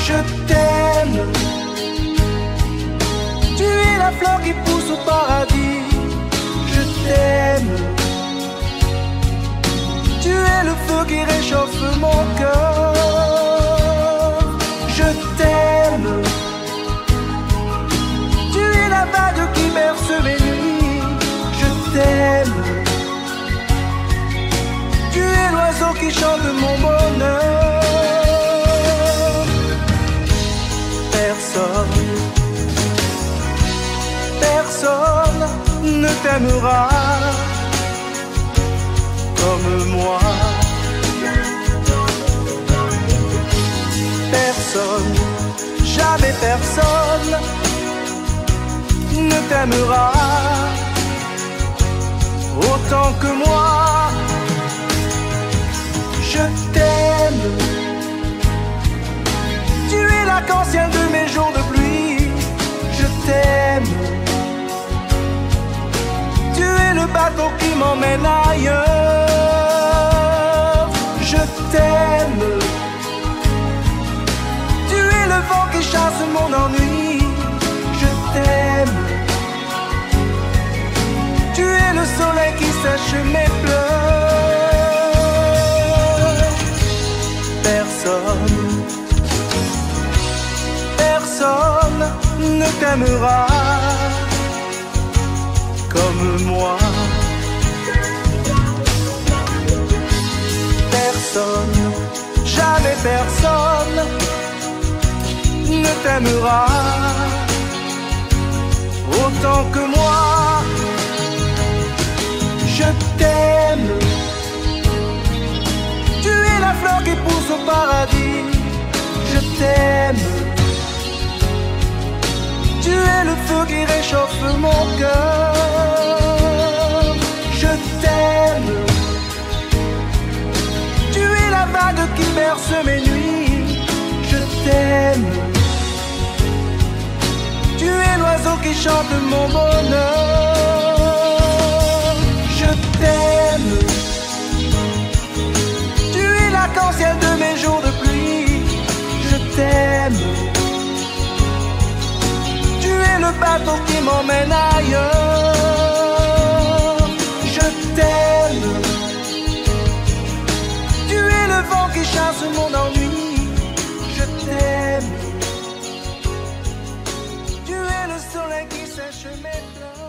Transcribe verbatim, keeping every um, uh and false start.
je t'aime. Tu es la fleur qui pousse au paradis, je t'aime. Tu es le feu qui réchauffe mon cœur, je t'aime. Tu es la vague qui berce mes nuits, je t'aime. Tu es l'oiseau qui chante mon bonheur. Personne, personne ne t'aimera comme moi. Personne, jamais personne ne t'aimera autant que moi. Je t'aime. Tu es l'arc-en-ciel de mes jours de pluie, je t'aime. Tu es le bateau qui m'emmène ailleurs, je t'aime. Tu es le vent qui chasse mon ennui, je t'aime. Tu es le soleil qui sèche mes pleurs. Personne, personne ne t'aimera comme moi. Personne, jamais personne ne t'aimera autant que moi. Je t'aime. Tu es la fleur qui pousse au paradis, je t'aime. Tu es le feu qui réchauffe mon cœur, je t'aime. Tu es la vague qui berce mes nuits, je t'aime. Tu es l'oiseau qui chante mon bonheur, je t'aime. Tu es l'arc-en-ciel de mes jours de pluie, je t'aime. Tu es le bateau qui m'emmène ailleurs, je t'aime. Tu es le vent qui chasse mon ennui, je t'aime. Tu es le soleil qui sèche mes pleurs.